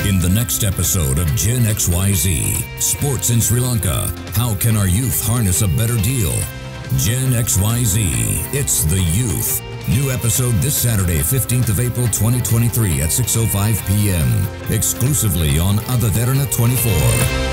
In the next episode of Gen XYZ, Sports in Sri Lanka, how can our youth harness a better deal? Gen XYZ, it's the youth. New episode this Saturday, 15th of April 2023 at 6:05 p.m. exclusively on Derana 24.